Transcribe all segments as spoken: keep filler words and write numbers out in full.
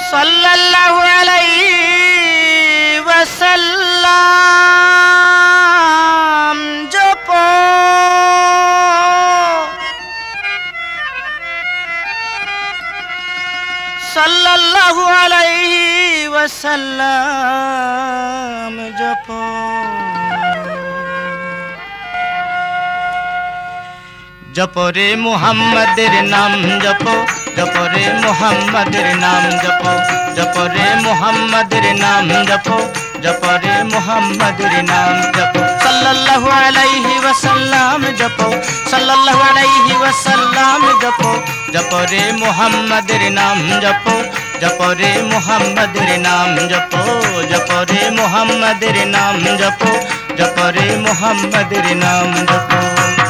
সাল্লাল্লাহু আলাইহি ওয়াসাল্লাম জপো সাল্লাল্লাহু আলাইহি ওয়াসাল্লাম জপো জপো রে মুহাম্মাদের নাম জপো জপো রে মুহাম্মাদের নাম জপো জপো রে মুহাম্মাদের নাম জপো জপো রে মুহাম্মাদের নাম জপো সাল্লাল্লাহু আলাইহি ওয়াসাল্লাম জপো সাল্লাল্লাহু আলাইহি ওয়াসাল্লাম জপো জপো রে মুহাম্মাদের নাম জপো জপো রে মুহাম্মাদের নাম জপো জপো রে মুহাম্মাদের নাম জপো জপো রে মুহাম্মাদের নাম জপো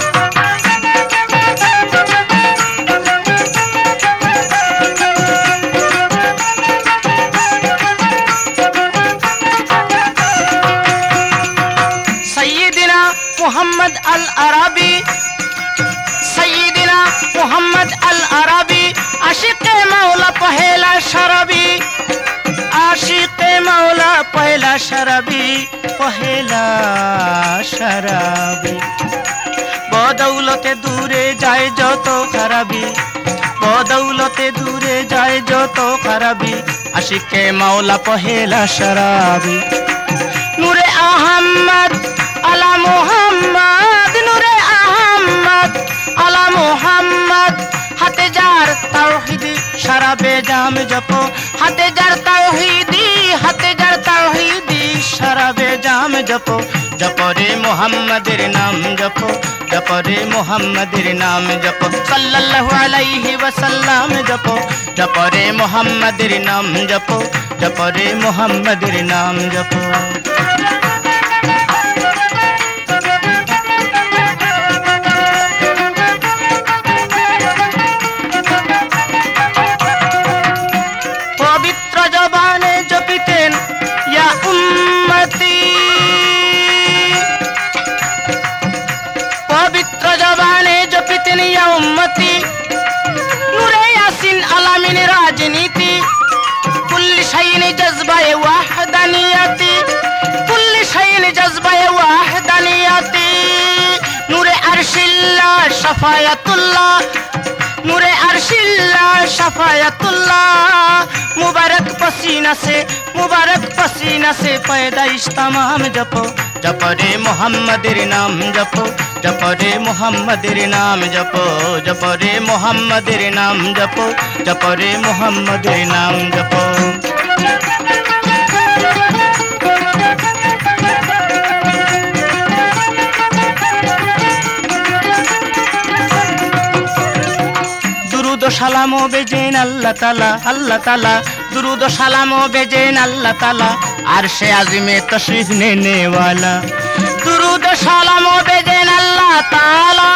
मोहम्मद अल अरबी सय्यदना मोहम्मद अल अरबी आशिक मौला पहला शराबी आशिक मौला पहला शराबी पहला शराबी बदौलते दूरे जाए जो तो खराबी बदौलते दूरे जाए जो तो खराबी आशिक मौला पहला शराबी नूरे अहमद अला मोहम्मद नूरे अहमद अला मोहम्मद हाथे जार तौहीदी शराबे जाम जपो हाथे जार तौहीदी हाथे जार तौहीदी शराबे जाम जपो जपो रे मुहम्मदेर नाम जपो जपो रे मुहम्मदेर नाम जपो सल्लल्लाहु अलैहि वसल्लम जपो जपो रे मुहम्मदेर नाम जपो जपो रे मुहम्मदेर नाम जपो नूरे यासीन अलामीन राजनीति कुल्ल शैइन जज्बाए वहदानियती कुल्ल शैइन जज्बाए वहदानियती नूरे अर्शिल्ला शफायतुल्लाह नूरे अर्शिल्ला शफायतुल्लाह मुबारक पसीना से मुबारक पसीना से पैदाइश तमाम जपो जपो रे मुहम्मदेर नाम जपो जपो रे मुहम्मदेर नाम जपो जपो रे मुहम्मदेर नाम जपो जपो रे मुहम्मदेर नाम जपो दुरूद सलामो बेजेन अल्लाह ताला अल्लाह ताला दुरूद सलामो बेजेन अल्लाह ताला अर्शे आज़िमे तशरीफ लेने वाला दुरूद सलामो बेजेन अल्लाह ताला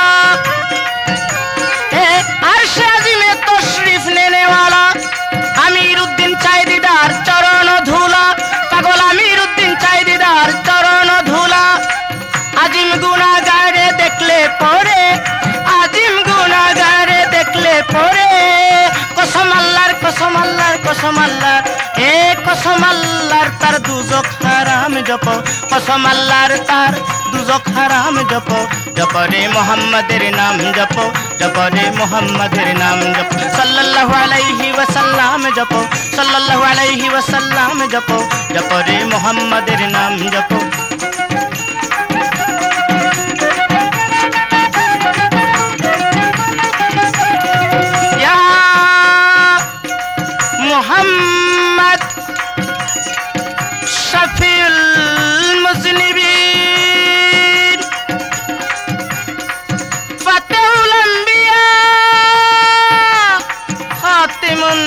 अर्शे आज़िमे तशरीफ लेने वाला अमीरुद्दीन चाय दीदार चरण धूला पागल अमीरुद्दीन चाय दीदार चरण धूला आजिम गुनाहगारे देखले पड़े आजिम गुनाहगारे देखले पड़े कसम अल्लाहर कसम अल्लाहर कसम अल्लाहर ए कसम अल्लाहर तार दुजक हराम जपो कसम अल्लाहर तार दुजक हराम जपो जपो रे मुहम्मदेर नाम जपो जपो रे मुहम्मदेर नाम जपो सल्लल्लाहु अलैहि वसल्लम जपो सल्लल्लाहु अलैहि वसल्लम जपो जपो रे मुहम्मदेर नाम जपो मोहम्मद शफीउल मुज़निबीन फ़ातिहुल अंबिया ख़ातिमुन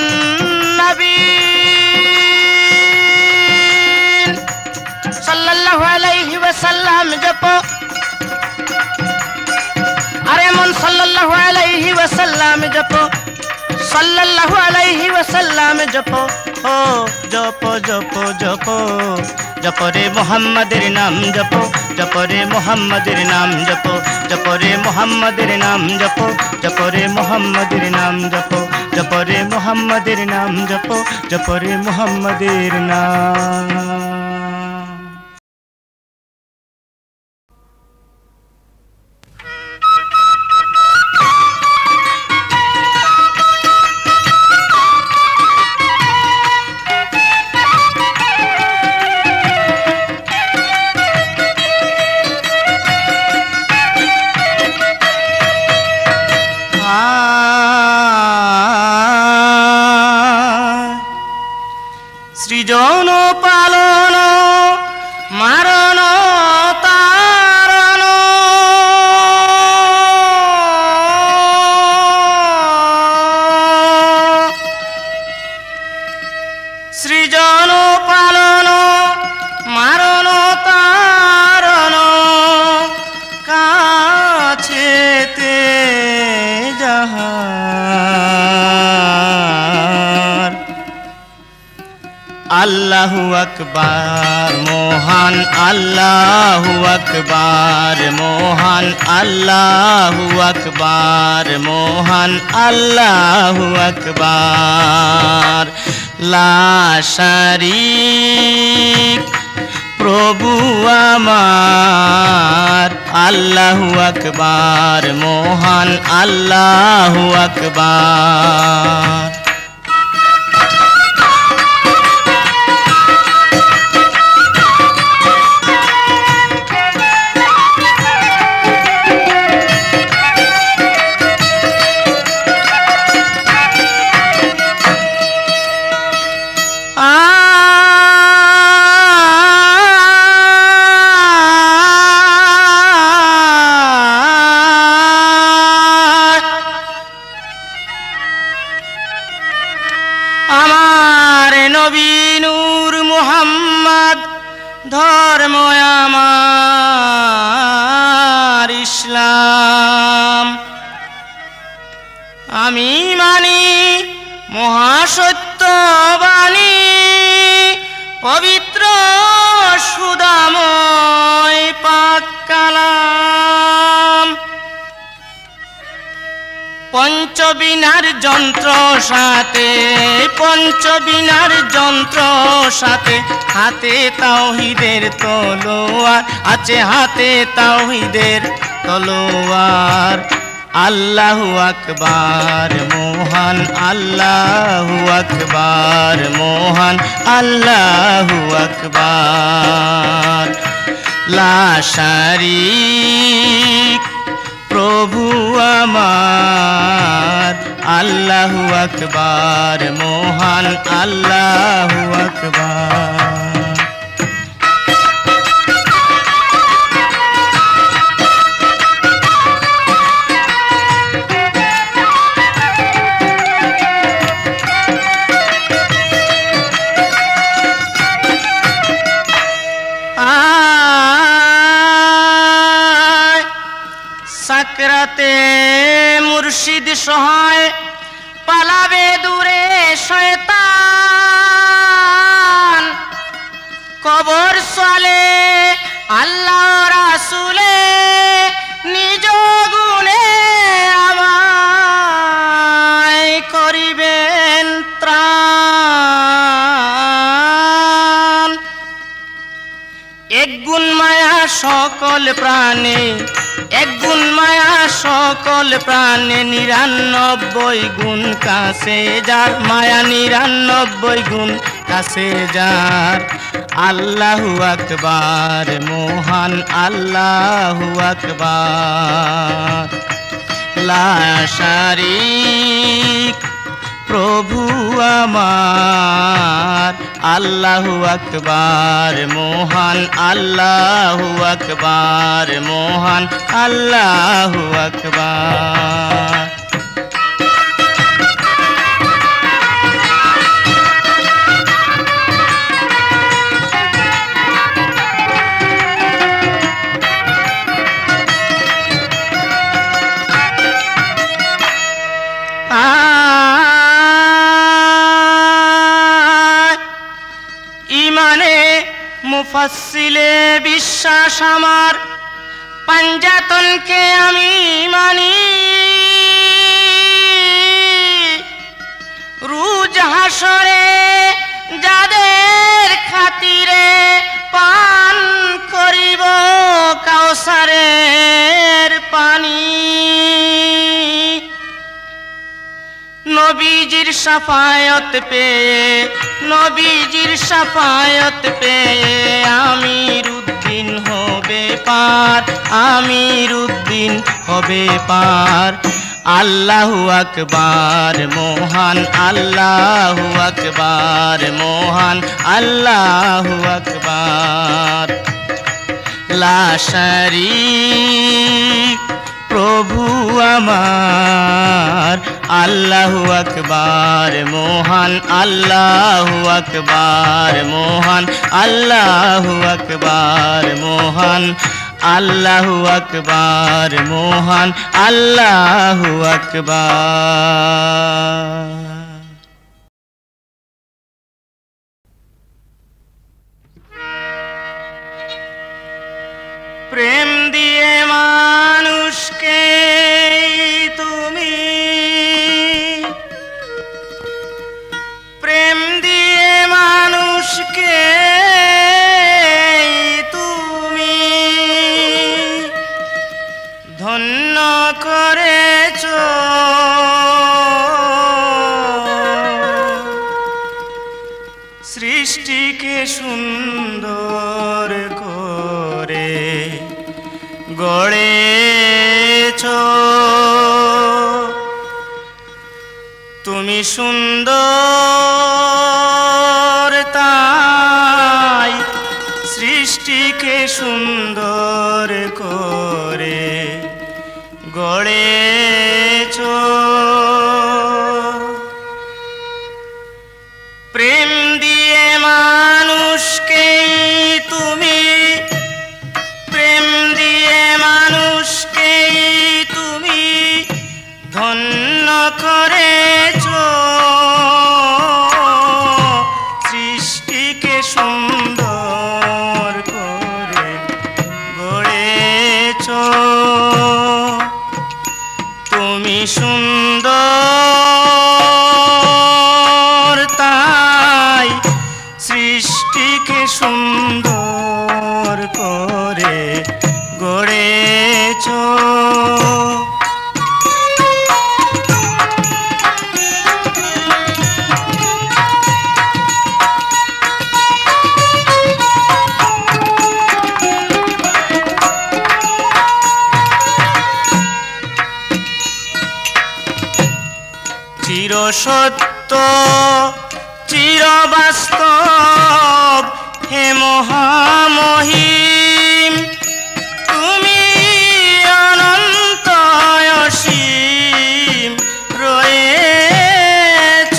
नबीन सल्लल्लाहु अलैहि वसल्लम जपो अरे मन सल्लल्लाहु अलैहि वसल्लम जपो सल्लल्लाहु अलैहि वसल्लम जपो ओ जपो जपो जपो जपो रे मुहम्मदेर नाम जपो जपो रे मुहम्मदेर नाम जपो जपो रे मुहम्मदेर नाम जपो जपो रे मुहम्मदेर नाम जपो জপরে মুহাম্মাদের নাম জপ জপরে মুহাম্মাদের নাম। সৃজন পালন মারণ তারণ সৃজন পালন মারণ তারণ কাছেতে যাহার আল্লাহু আকবার মহান আল্লাহু আকবার মহান আল্লাহু আকবার মহান আল্লাহু আকবার লা শারীক প্রভু আমার আল্লাহু আকবার মহান আল্লাহু আকবার। আমার নবী নূর মুহাম্মদ ধর্ম আমার ইসলাম আমি মানি মহাসত্য বাণী পবিত্র সুদাময় পাক কালাম পঞ্চবিনার যন্ত্র সাথে পঞ্চবিনার যন্ত্র সাথে হাতে তাওহীদের তলোয়ার আছে হাতে তাওহীদের তলোয়ার আল্লাহু আকবার মহান আল্লাহু আকবার মহান আল্লাহু আকবার লা শারীক প্রভু আমার আল্লাহু আকবার মহান আল্লাহু আকবার। সাকরাতে মুর্শিদ সহায় পালাবে দূরে শয়তান কবর সালে আল্লাহ রাসূলে নিজ গুণে আমায় করিবেন ত্রাণ এক গুণ মায়া সকল প্রাণে এক গুণ মায়া সকল প্রাণে নিরানব্বই গুণ কাছে যার মায়া নিরানব্বই গুণ কাছে যার আল্লাহু আকবার মহান আল্লাহু আকবার লা শারীক প্রভু আমার আল্লাহু আকবার মহান আল্লাহু আকবার মহান আল্লাহু আকবার। ইমানে মুফাসসিলে বিশ্বাস আমার পাঞ্জাতনকে আমি মানি নবীজির শাফায়াত পেয়ে নবীজির শাফায়াত পেয়ে আমিরউদ্দিন হবে পার আমিরউদ্দিন হবে পার আল্লাহু আকবার মহান আল্লাহু আকবার মহান আল্লাহু আকবার লা শারীক প্রভু আমার আল্লাহু আকবার মহান আল্লাহু আকবার মহান আল্লাহু আকবার মহান আল্লাহু আকবার মহান আল্লাহু আকবার। প্রেম দিয়ে মানুষকে তুমি প্রেম দিয়ে মানুষকে তুমি ধন্য করেছ সৃষ্টিকে সুন্দর করে গড়েছ তুমি সুন্দর তাই সৃষ্টিকে সুন্দর করে গড়েছ প্রেম দিয়ে মানুষকে তুমি প্রেম দিয়ে মানুষকে তুমি ধন্য করেছ সৃষ্টিকে সুন্দর করে গড়েছ তুমি সুন্দর তাই সৃষ্টিকে সুন্দর করে গড়েছ চিরসত্য চিরবাস্তব হে মহামহিম তুমি অনন্ত অসীম রয়েছ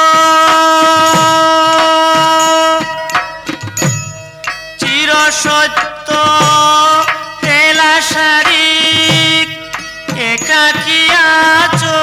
চিরসত্য হে লা শারীক একাকী আছো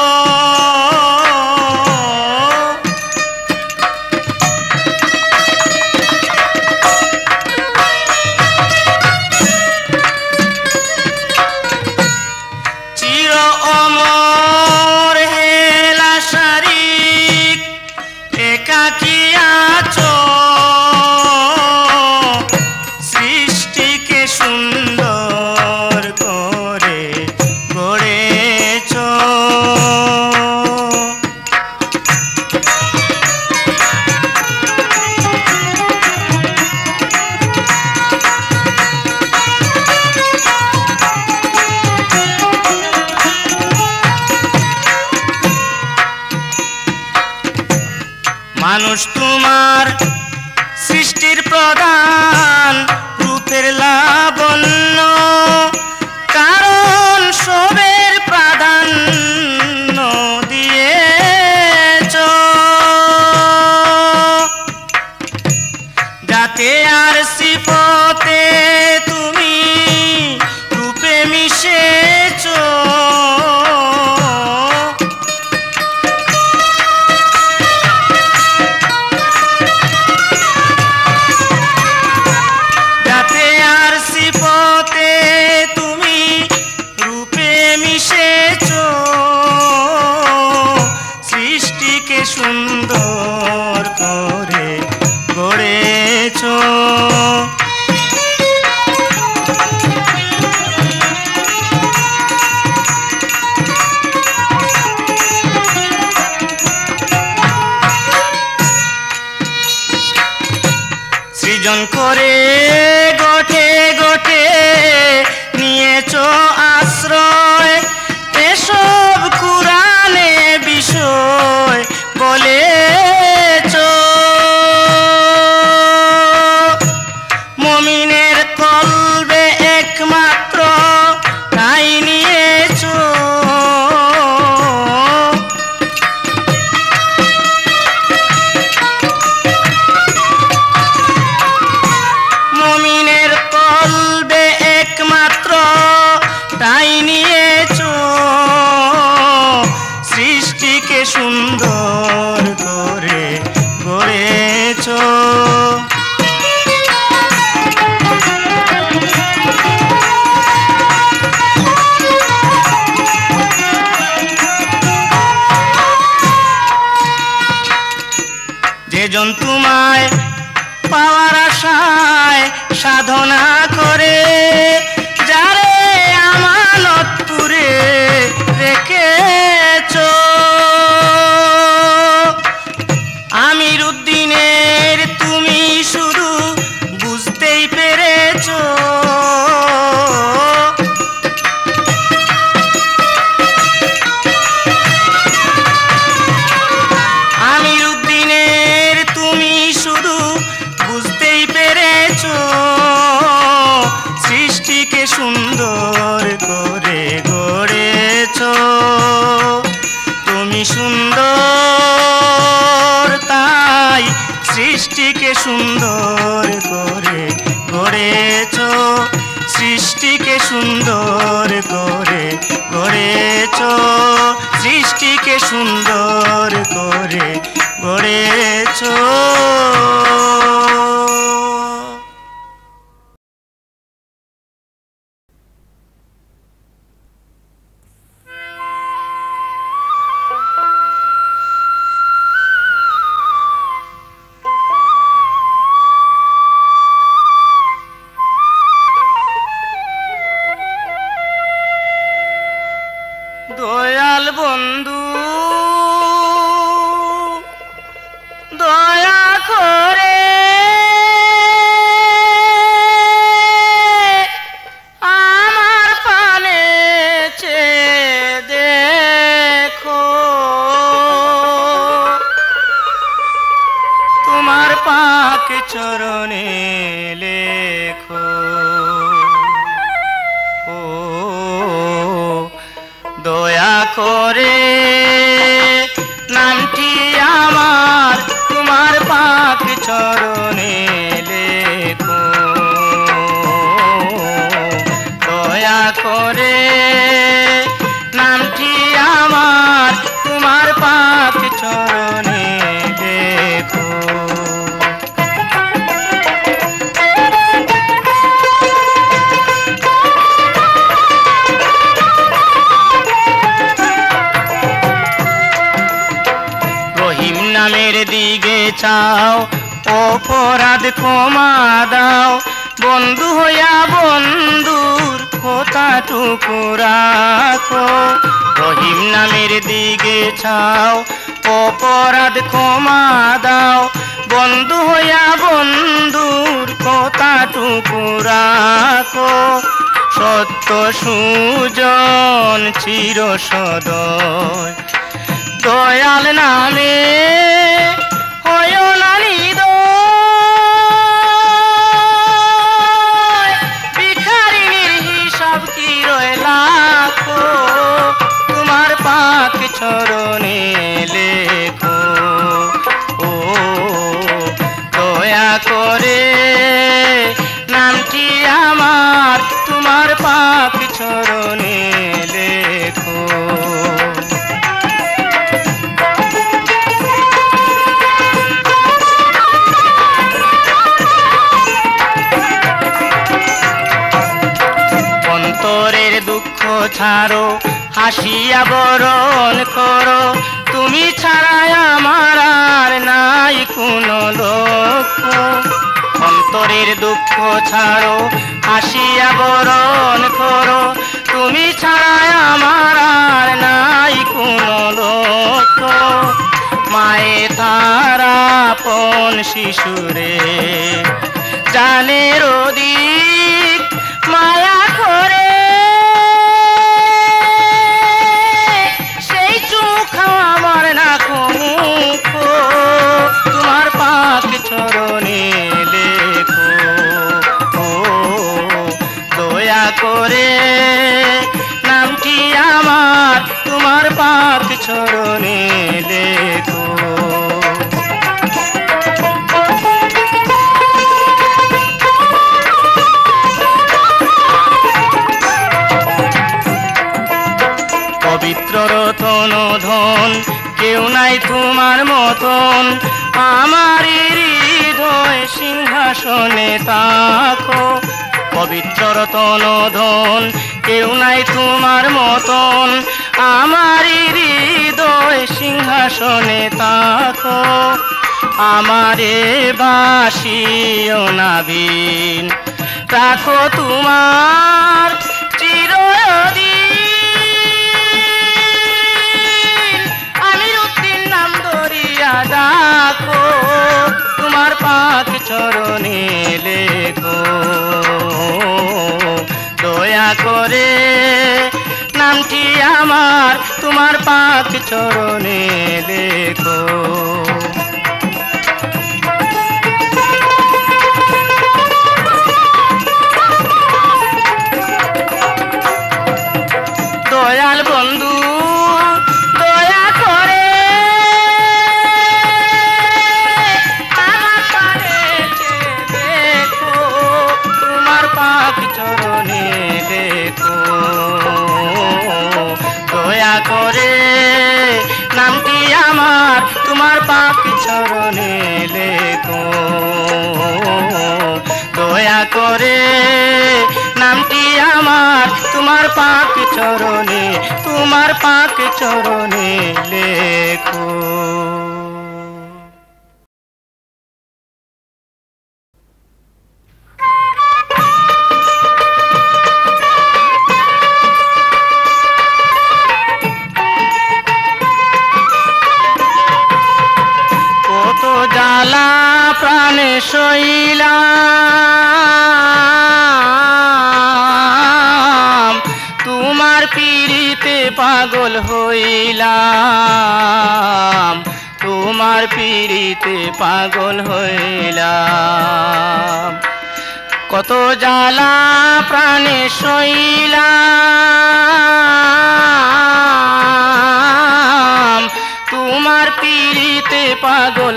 মানুষ তোমার সৃষ্টির প্রধান রূপের লাবণ্য কারণ সবের প্রাধান্য দিয়েছ যাতে আর সিফতে তুমি রূপে মিশেছ যাতে আর সিফতে দুজন করে গোটে গোটে নিয়েছো আশ্রয়, এসব কুরআনে বিষয় বলেছো। মুমিনের কলবে একমাত্র তাই নিয়েছো। মুমিনের কলবে একমাত্র তাই নিয়েছো। সৃষ্টিকে সুন্দর করে গড়েছো। যেজন তোমায় পাওয়ার আশায় সাধনা করে, যারে আমানত পুরে রেখেছো। আমির উদ্দিনের তুমি শুধু বুঝতেই পেরেছো। আমির উদ্দিনের তুমি শুধু বুঝতেই পেরেছো। সৃষ্টিকে সুন্দর করে গড়েছো। তুমি সুন্দর তাই সৃষ্টিকে সুন্দর করে গড়েছো। সৃষ্টিকে সুন্দর করে গড়েছো। সৃষ্টিকে সুন্দর করে গড়েছো। দয়াল বন্ধু দয়া করে আমার পানে চেয়ে দেখো। তোমার পাক চরণে লেখো। ও দয়া করে নামটি আমার তোমার পাক চরণে লেখো। দয়া করে নামটি আমার তোমার পাক চরণে লেখো। নামের দিকে চাও, অপরাধ ক্ষমা দাও। বন্ধু হইয়া বন্ধুর কথাটুকু রাখো। রহিম নামের দিকে চাও, অপরাধ ক্ষমা দাও। বন্ধু হইয়া বন্ধুর কথাটুকু রাখো। সত্য সুজন চির সদয় দয়াল নামে হয় না নিদয়। ভিখারিনীর হিসাব কি রইলা তোমার পাক চরণে লেখো। ও দয়া করে নামটি আমার তোমার পাক চরণে লেখো। অন্তরের দুঃখ ছাড়ো, হাসিয়া বরণ করো। তুমি ছাড়া আমার আর নাই কোনো লক্ষ্য। অন্তরের দুঃখ ছাড়ো, হাসিয়া বরণ করো। তুমি ছাড়া আমার আর নাই কোনো লক্ষ্য। মায়ে তারা আপন শিশুরে জানের অধিক মায়া করে সেই চুমু খাওয়া আমার না মুখ তোমার পাক চরণে লেখো ও দয়া করে নামটি আমার তোমার পাক চরণে লেখো পবিত্র রতন ধন কেউ নাই তোমার মতন আমার হৃদয় সিংহাসনে তাকো পবিত্র রতন ধন কেউ নাই তোমার মতন আমার হৃদয় সিংহাসনে তাকো আমারে বাসিও নাবিন রাখো তোমার চিরদিন রাখো তোমার পাক চরণে লেখো দয়া করে নামটি আমার তোমার পাক চরণে লেখো দয়াল বন্ধু দয়া করে চরণে দেখো দয়া করে নামটি আমার তোমার পাক চরণে লেখো দয়া করে নামটি আমার তোমার পাক চরণে তোমার পাক চরণে লেখো প্রাণে শৈলাম তোমার পীড়িতে পাগল হইলাম তোমার পীড়িতে পাগল হইলাম কত জ্বালা প্রাণে শৈলাম তোমার পীড়িতে পাগল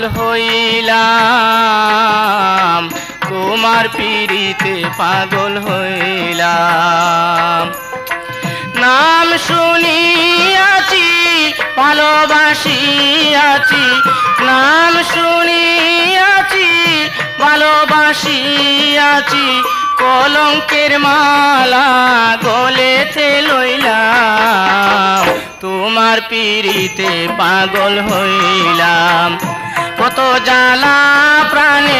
হইলাম তোমার পীড়িতে পাগল হইলাম নাম শুনিয়াছি ভালোবাসিয়াছি নাম শুনিয়াছি ভালোবাসিয়াছি কলঙ্কের মালা গলেতে লইলাম তোমার পীড়িতে পাগল হইলাম কত জ্বালা প্রাণে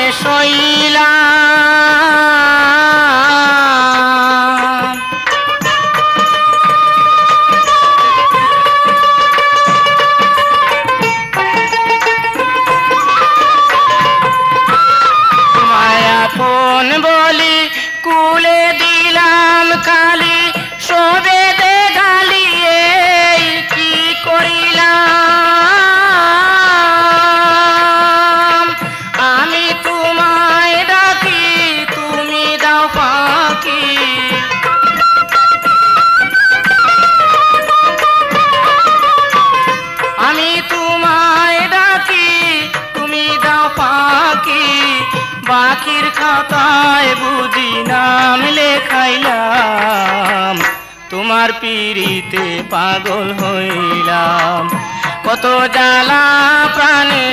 শৈলাম মায়াপন বলি কুলে দিলাম কালি সবে দে গালি এই কি করিলাম আমি তোমায় ডাকি তুমি দাও ফাঁকি আমি তোমায় ডাকি তুমি দাও ফাঁকি বাকির খাতায় বুঝি নাম লেখাইলাম তোমার পীড়িতে পাগল হইলাম কত জ্বালা প্রাণে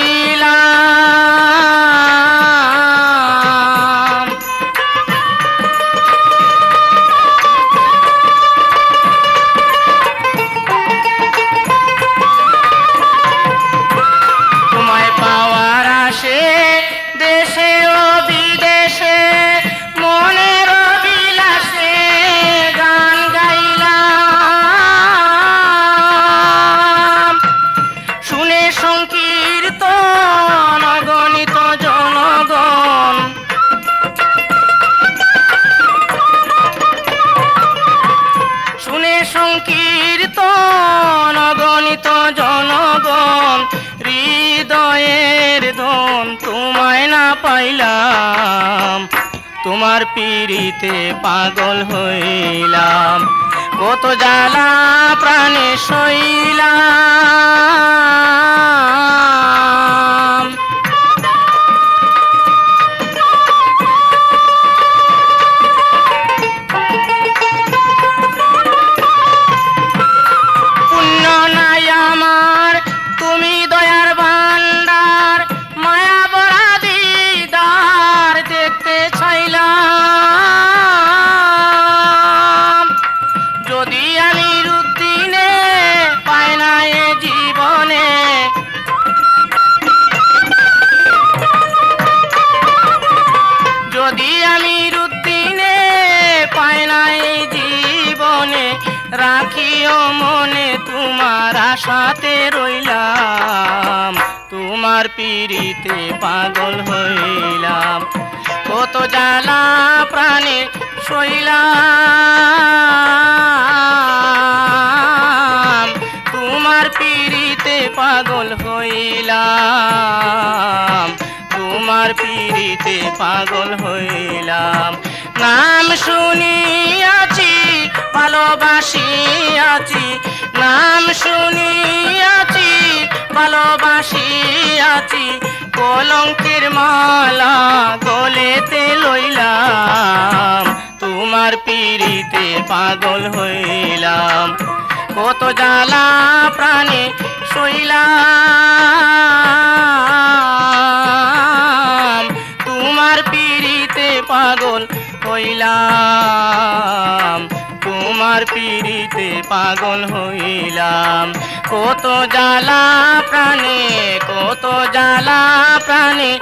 শৈলাম তোমায় পাওয়ার আসে দেশে ও বিদেশে মনের বিলাসে গান গাইলাম শুনে সংকীর্তন গণিত জনগণ পাইলাম তোমার পিড়িতে পাগল হইলাম কত জ্বালা প্রাণে সইলাম পুণ্য নাই আমার তুমি দয়ার ভান্ডার মায়া ভরা দিদার দেখতে চাইলাম যদি আমি রুদ্দিনে পাই না এ জীবনে যদি আমি রুদ্দিনে পাই না এই জীবনে রাখিও মনে তোমার আশাতে রইলাম তোমার পিড়িতে পাগল হইলাম কত জ্বালা প্রাণে সইলাম তোমার পিড়িতে পাগল হইলাম তোমার পিড়িতে পাগল হইলাম নাম শুনিয়াছি ভালোবাসিয়াছি নাম শুনিয়াছি ভালোবাসিয়াছি কলঙ্কের মালা গলেতে লইলাম তোমার পিড়িতে পাগল হইলাম কত জ্বালা প্রাণে সইলাম তোমার পিড়িতে পাগল হইলাম তোমার পিড়িতে পাগল হইলাম কত জ্বালা প্রাণে কত জ্বালা প্রাণে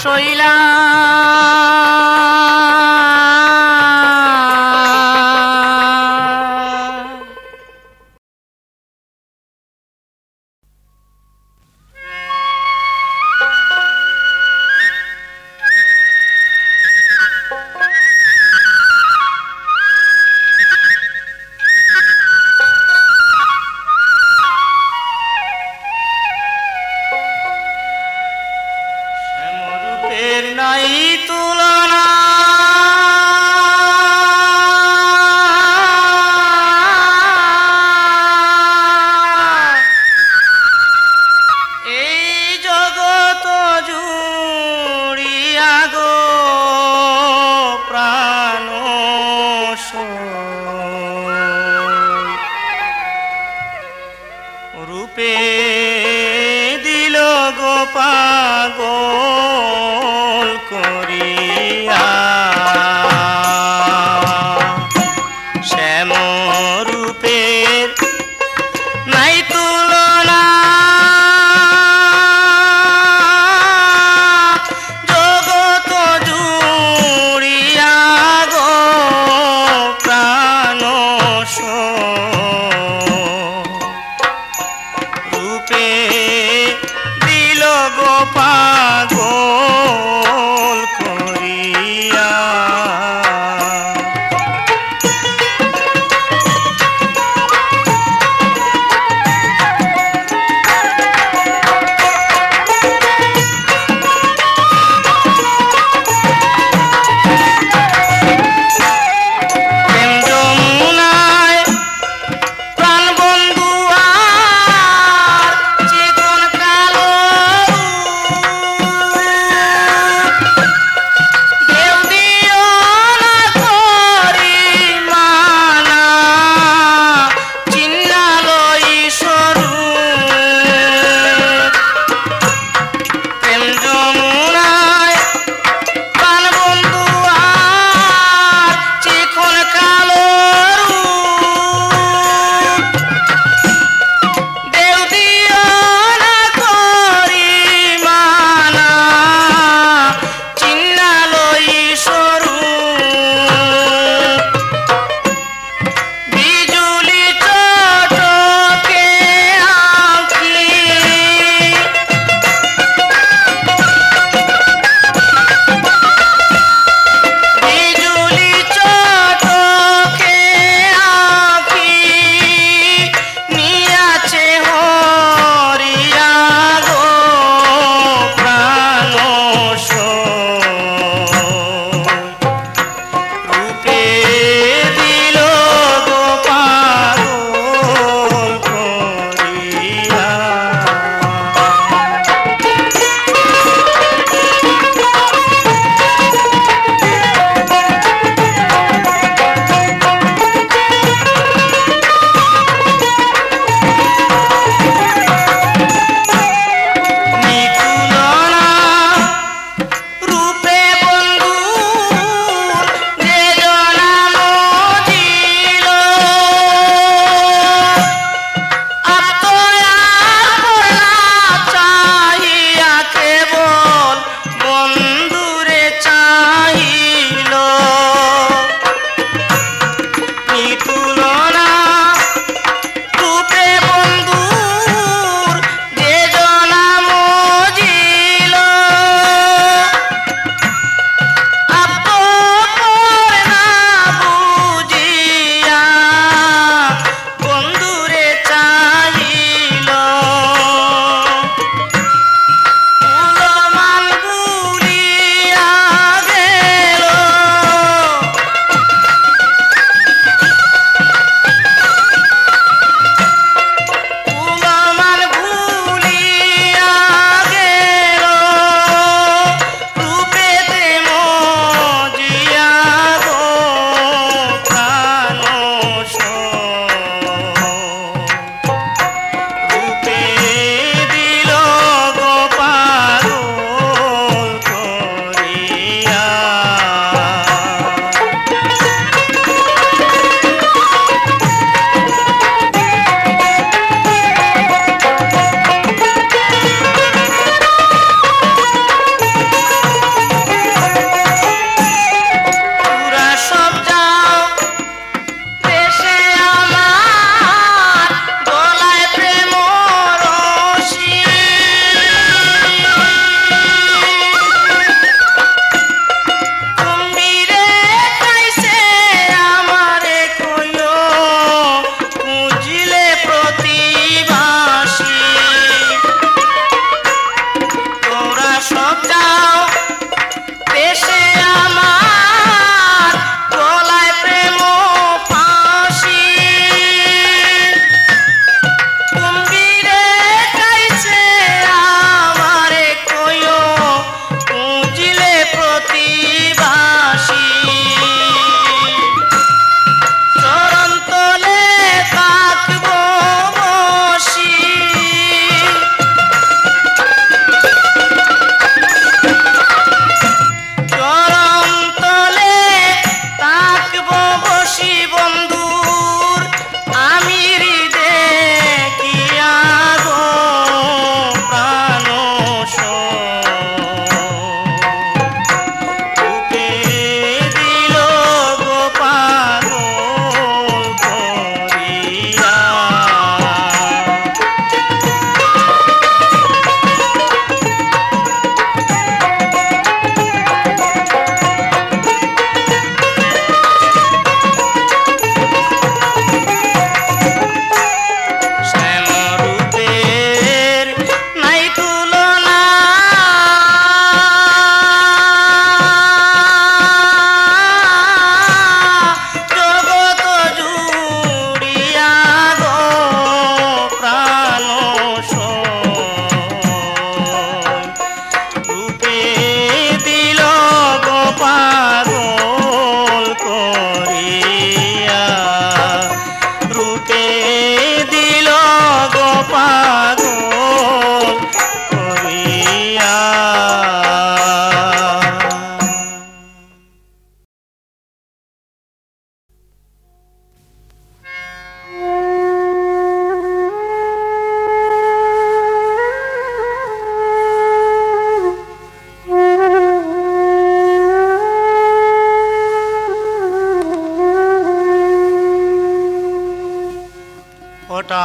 সইলাম নাই তুলনা এই জগত জুড়িয়া গো প্রাণ রূপে দিল গো পাগল করিয়া শ্যাম রূপের নাই তুলনা জগত জুড়িয়া গো প্রাণ রূপে দিল গো পাগল করিয়া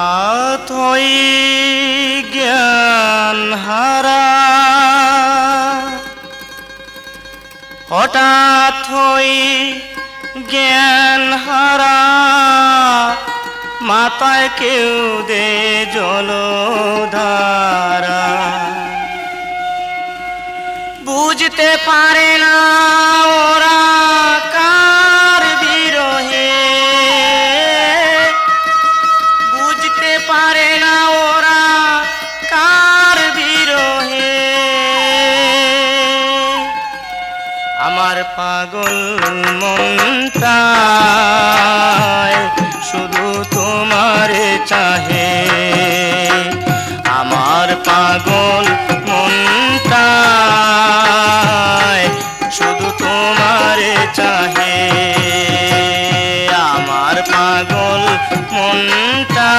হঠাৎ হই জ্ঞান হারা হঠাৎ হই জ্ঞান হারা মাথায় কেউ দে জলধারা বুঝতে পারে না ওরা কার বিরহে বুঝতে পারে না ওরা কার বিরহে আমার পাগল মনটা শুধু তোমারে চাহে আমার পাগল মনটা শুধু তোমারে চাহে আমার পাগল মনটা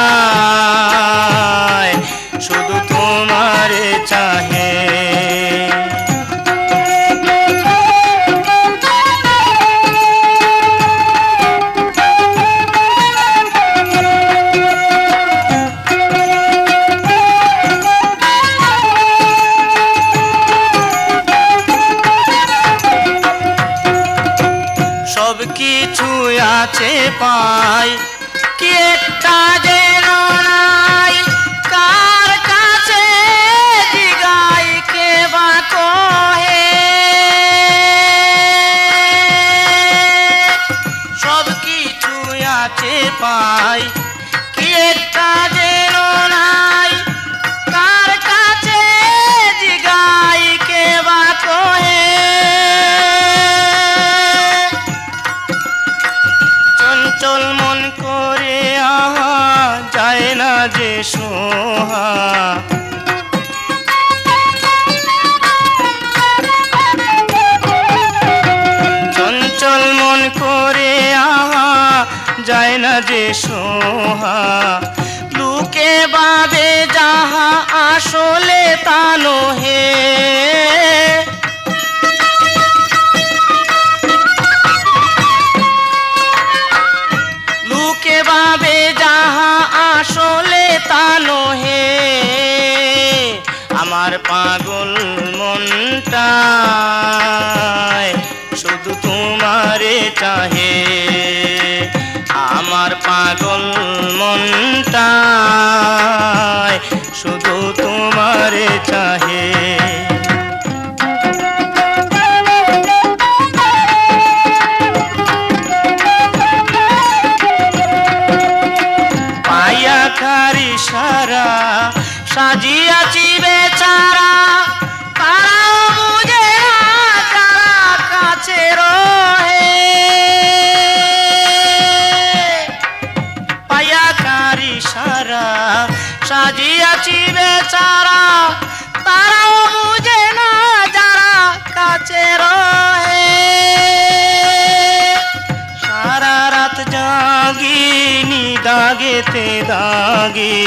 শুধু তোমারে চাহে সব কিছু আছে পাই কি একটা যেন নাই কার কাছে জিগাই কে বা কহে সব কিছু আছে পাই কি একটা যেন নাই কার কাছে জিগাই কে বা কহে চঞ্চল মন করে আহা যায় না যে সোহা চঞ্চল মন করে আহা যায় না যে সোহা লুকে বাবে যাহা আসলে তা নহে লুকে বাবে যাহা আসলে তা নহে আমার পাগল মনটা শুধু তোমারে চাহে আমার পাগল মনটা শুধু তোমারে চাহে খারি সারা সাজিয়াছি বেচারা তারাও বুঝে না কারা কাছে রহে পায়া খারি সারা সাজিয়াছি বেচারা তারাও বুঝে না যারা কাছে রহে সারা রাত জাগি দাগেতে দাগে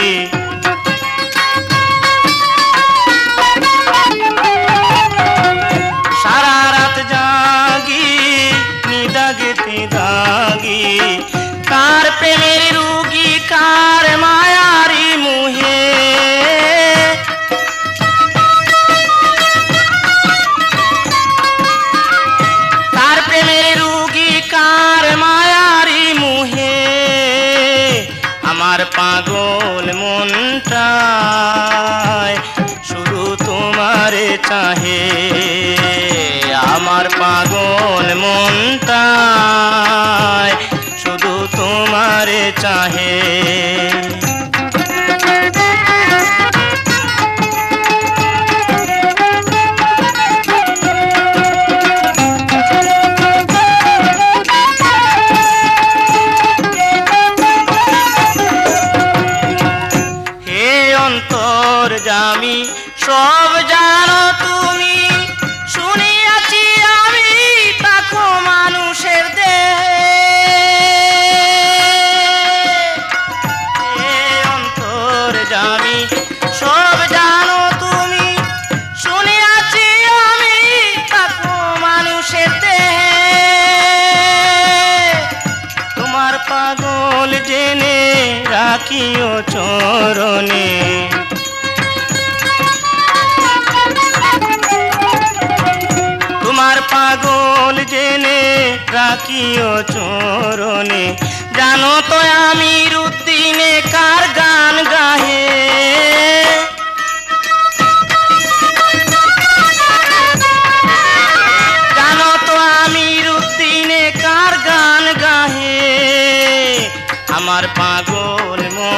সারা রাত জাগি নিদাগেতে দাগে কার প্রেমের রুগী কার মায়ারি মুহে কার প্রেমের রুগী কার মায়ারি মুহে আমার পাগল মনটা শুধু তোমারে চাহে আমার পাগল মনটা শুধু তোমারে চাহে জামি সব জানো তুমি শুনিয়াছি আমি তাকো মানুষের দেহে অন্তর জামি সব জানো তুমি শুনিয়াছি আমি তাকো মানুষের দেহে তোমার পাগল জেনে রাখি রাখিও চরণে। তোমার পাগল জেনে রাখিও চরণে। জানো তো আমির উদ্দিনে কার গান গাহে, জানো তো আমির উদ্দিনে কার গান গাহে। আমার পাগল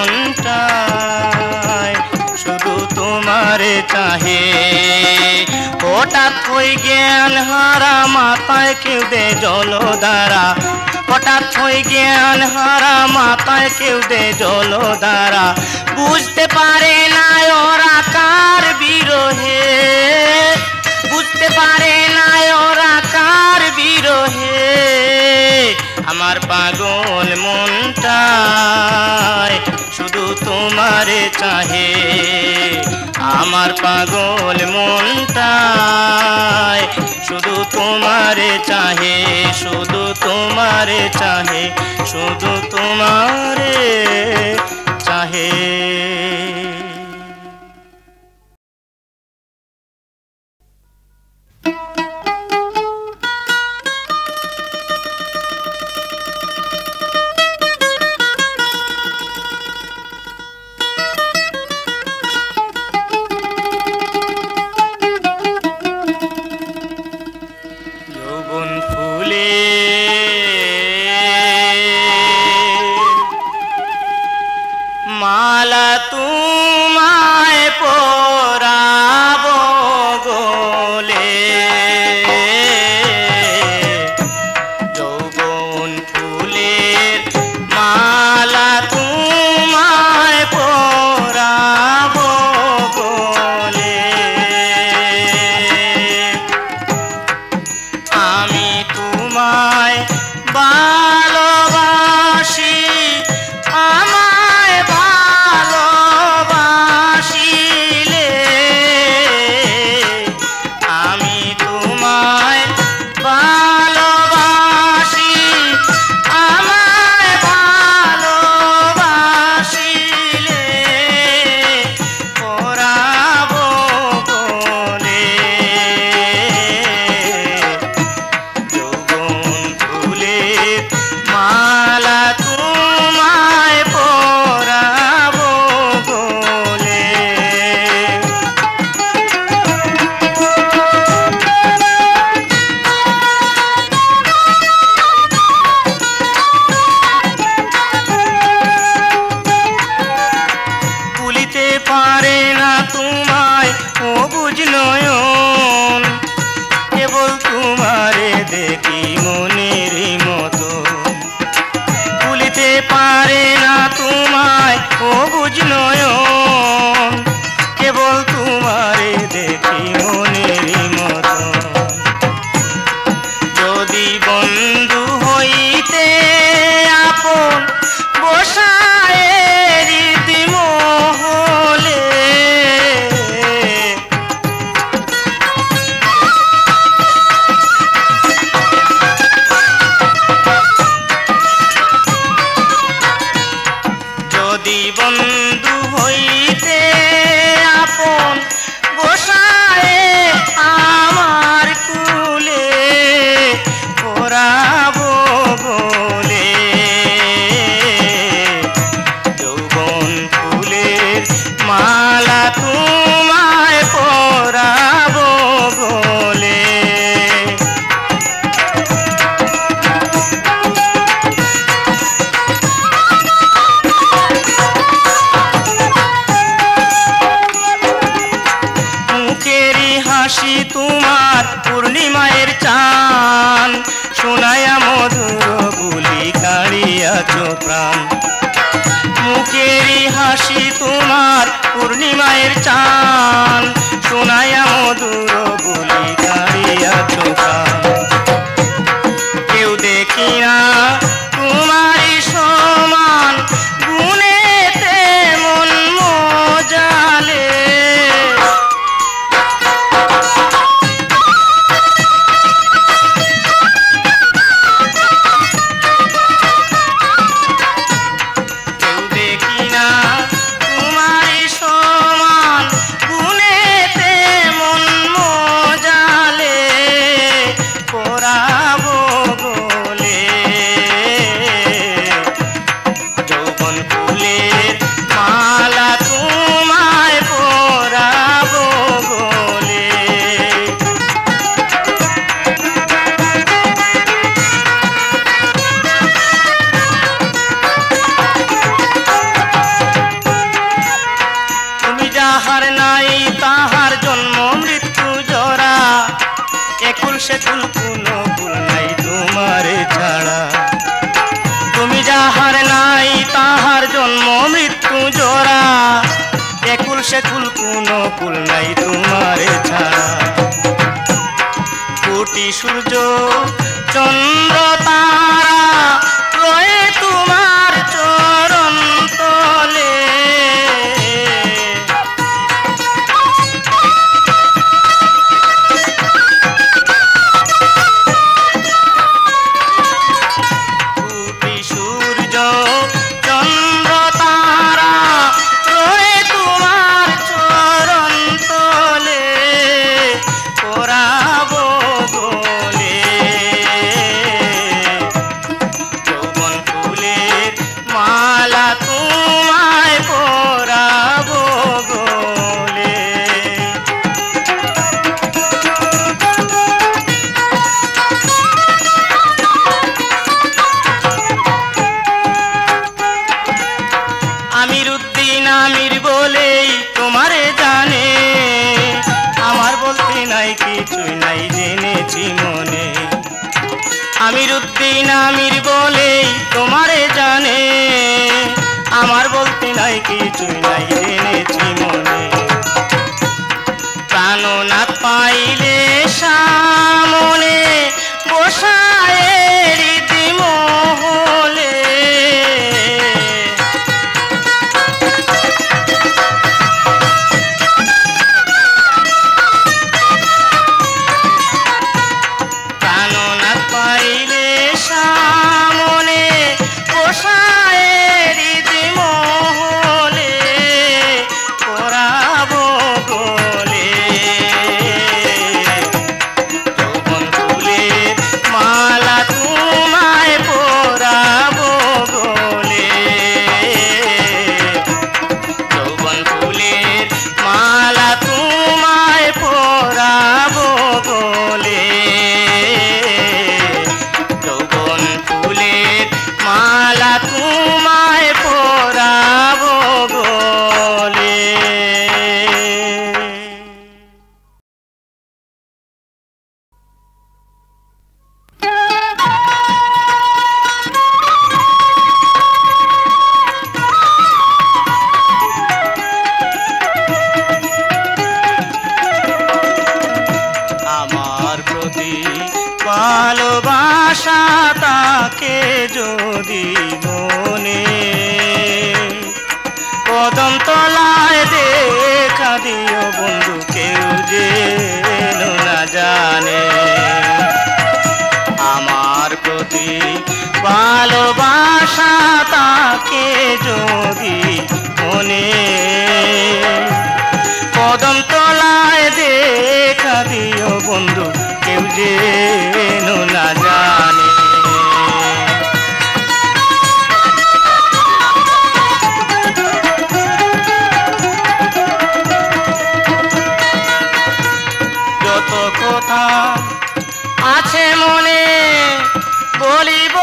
মনটায় শুধু তোমারে চাহে। হঠাৎ হই জ্ঞান হারা মাথায় কেউ দে জলধারা, হঠাৎ হই জ্ঞান হারা মাথায় কেউ দে জলধারা। বুঝতে পারে না ওরা কার বিরহে, বুঝতে পারে না ওরা কার বিরহে। আমার পাগল মনটায় শুধু তোমারে চাহে। আমার পাগল মনটায় শুধু তোমারে চাহে, শুধু তোমারে চাহে, শুধু তোমারে চাহে। মালা তোমায় পরাবো গলে, যৌবন ফুলের মালা তোমায় পরাবো গলে। আমি তোমায় ভালোবাসি, আমায় ভালোবাসিলে আমি তোমায় ভালোবাসি, আমায় ভালোবাসিলে পরাবো গলে। যৌবন ফুলের মালা তোমায় পরাবো গলে। ভুলিতে পারে না তোমায় ও বুঝ নয়ন, কেবল তোমারে দেখি মনের মতো। ভুলিতে পারে না তোমায় ও বুঝ নয়ন, কেবল তোমারে দেখি মনের মতো। যদি বন্ধু হইতে আপন বসায় হৃদি মহলে, যদি বন্ধু হইতে আপন বসায় আমার কুলে পরাবো গলে। যৌবন ফুলের মালা তোমায় পরাবো গলে। মুখেরই হাসি তোমার পূর্ণিমায়ের চান, শোনায়া মধুর বুলি কাড়িয়াছ প্রাণ। মুখেরই হাসি তোমার পূর্ণিমায়ের চান, শোনায়া মধুর বুলি কাড়িয়াছ প্রাণ। কেউ দেখি না তোমারই সমান গুণেতে মন মজালে। যাহার নাই তাহার জন্ম মৃত্যু জরা একুল সেকুল কোনো কুল নাই তোমারে ছাড়া তুমি যাহার নাই তাহার জন্ম মৃত্যু জরা একুল সেকুল কোনো কুল নাই তোমারে ছাড়া কোটি সূর্য চন্দ্র তারা রয়ে তোমার চরণ তলে কোটি সূর্য চন্দ্র তারা রয়ে তোমার চরণ তলে পরাবো গোলে যৌবন ফুলের মালা তোমায় পরাবো গোলে আমির উদ্দিন আমির বলেই তোমারে জানে আমার বলতে নাই কিছুই নাই জেনেছি মনে আমির উদ্দিন আমির বলেই তোমারে জানে আমার বলতে নাই কিছুই নাই জেনেছি মনে প্রাণনাথ পাইলে সামনে বসায় রীতি মহলে প্রাণনাথ পাইলে সামনে বসায় রীতি মহলে পরাবো গোলে যৌবন ফুলের মালা তোমায় পরাবো গোলে যৌবন ফুলের মালা তোমায় পরাবো গোলে যৌবন ফুলের মালা তোমায় পরাবো গোলে আমার প্রতি ভালোবাসা তাকে যদি মনে কদম তলায় দেখা দিও বন্ধু কেউ যেন না জানে আমার প্রতি ভালোবাসা তাকে যদি মনে কদম তলায় দেখা দিও বন্ধু কেউ যেন না জানে যত কথা আছে মনে বলিব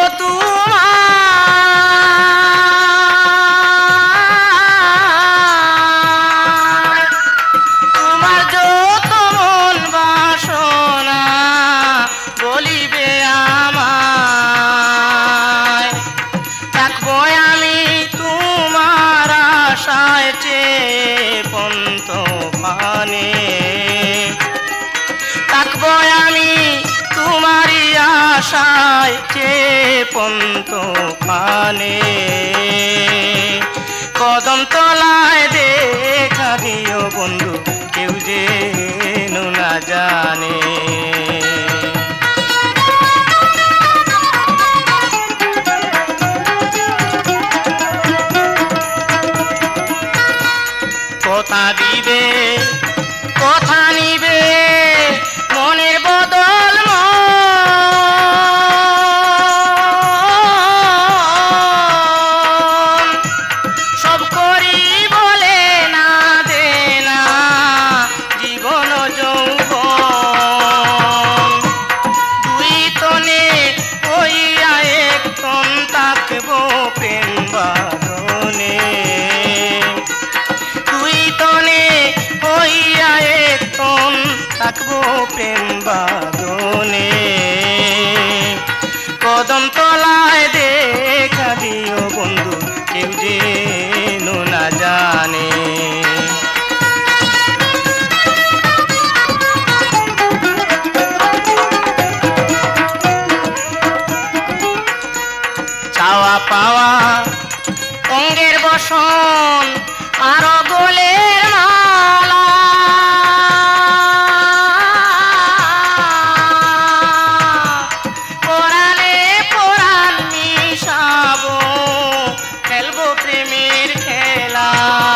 তোমার তোমার যত মন বাসনা বলিবে আমায় থাকবো আমি তোমার আশায় চেয়ে পন্ত পানে থাকবো আমি তোমারই আশায় চেয়ে পন্ত পানে কদম তলায় দেখা দিও বন্ধু কেউ যেন না জানে কথা দিবে কথা নিবে মনের বদল মন সব করি বলে না দে না জীবন যৌবন দুই তনে হইয়া এক তন থাকবো প্রেম বাঁধনে দুই তনে থাকবো প্রেম বাঁধনে। কদম তলায় দেখা দিও বন্ধু কেউ যেন না জানে। চাওয়া পাওয়া অঙ্গের বসন আরো গোলের মালা, পরাণে পরাণ মিশাবো খেলবো প্রেমের খেলা।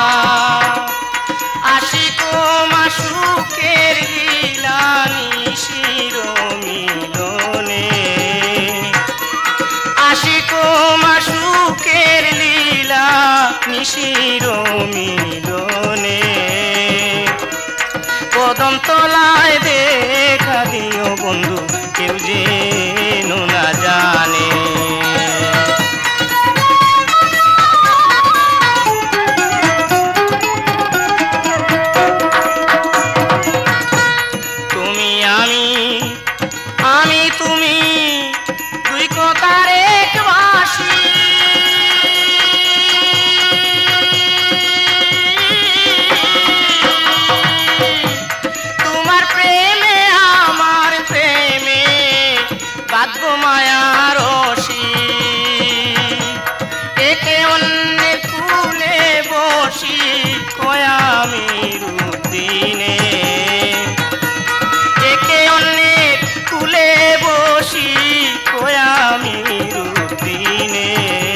আশিক মাসুকের লীলা নিশির মিলনে, আশিক মাসুকের লীলা নিশির মিলনে। কদম তলায় দেখা দিও বন্ধু কেউ যেন না জানে। তুমি আমি আমি তুমি দুই কথার এক বাঁশি, তোমার প্রেমে আমার প্রেমে বাঁধবো মায়ার রশি। একে অন্যের কুলে বসি কয়ামির দিনে, একে অন্যের কুলে বসি কয়ামির দিনে।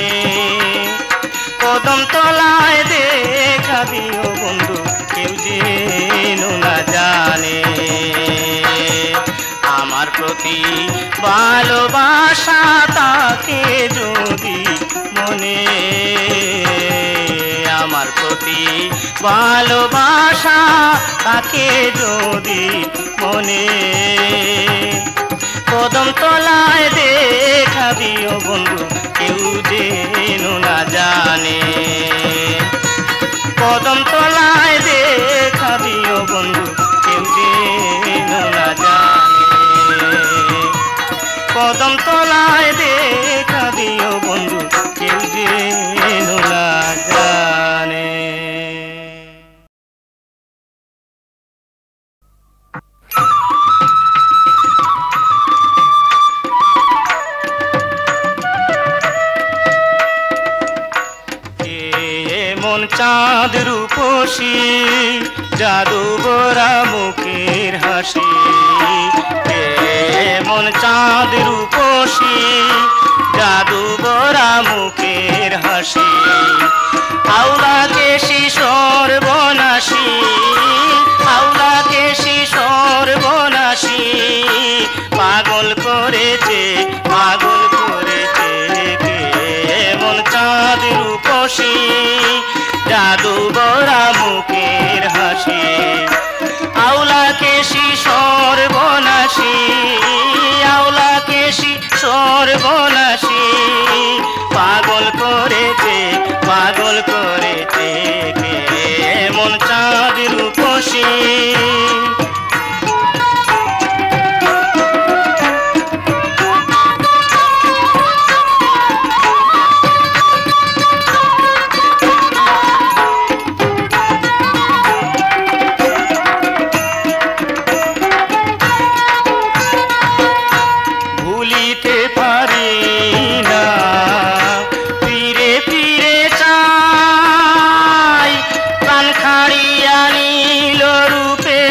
কদম তলায় দেখা দিও বন্ধু কেউ যেন না জানে। আমার প্রতি ভালোবাসা তাকে যদি মনে, আমার প্রতি ভালোবাসা তাকে যদি মনে। কদম তলায় দেখা দিও বন্ধু কেউ যেন না জানে। কদম তলায় দেখা দিও বন্ধু কেউ যেন না জানে। কদম তলায় দেখা দিও বন্ধু কেউ যেন না জানে। মন চাঁদ রূপসী জাদু ভরা মুখের হাসি, মন চাঁদ রূপসী জাদু ভরা মুখের হাসি। আওলা কেশি সর্বনাশী, আওলা কেশি সর্বনাশী। পাগল করেছে পাগল করেছে কে মন চাঁদ রূপসী জাদু ভরা মুখের হাসি। আওলা কেশি সর্বনাশী, আওলা কেশি সর্বনাশী। পাগল করেছে পাগল করেছে কে মন চাঁদ রূপসী। রূপে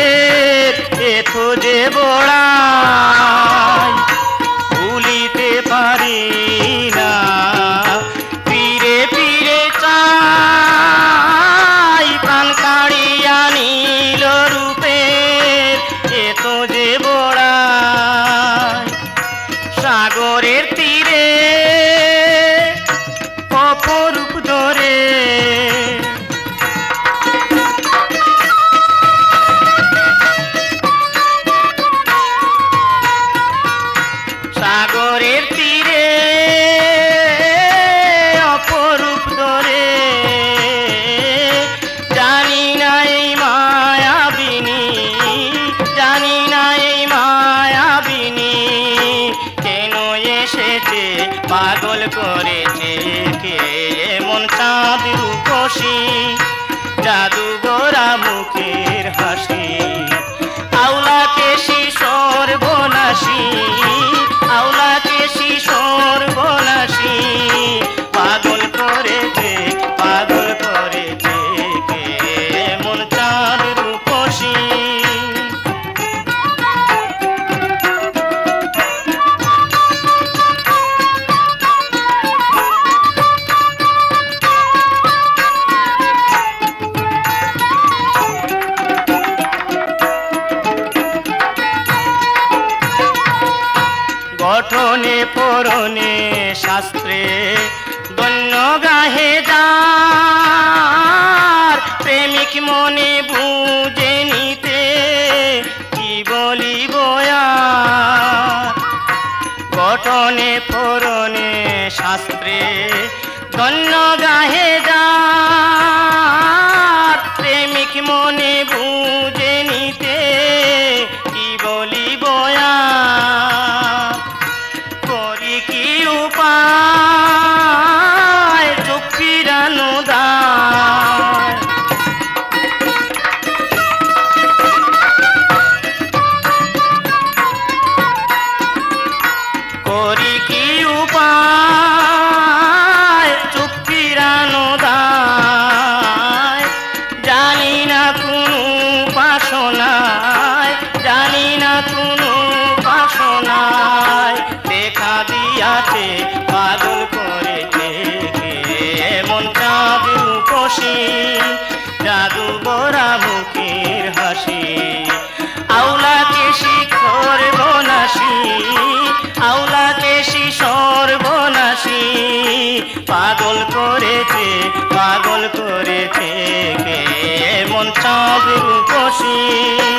শাস্ত্রে ধন্য গাহে যার প্রেমিক মনে বুঝে নিতে কি বলিব আর গঠনে পরনে শাস্ত্রে ধন্য গাহে যার প্রেমিক মনে বুঝে নিতে কি বলিব আর করি কি উপায় চোখ ফিরানো দায় করি কি উপায় চোখ ফিরানো দায় জানি না কোনো বাসনায় জানি না কোনো বাসনায় দেখা দিয়াছে পাগল করেছে কে মন চাঁদ রূপসী জাদু বরা মুখের হাসি আউলাকে শিখর বনাসী আউলাকে শিশর বনাসী পাগল করেছে পাগল করেছে কে মন চাঁদ রূপসী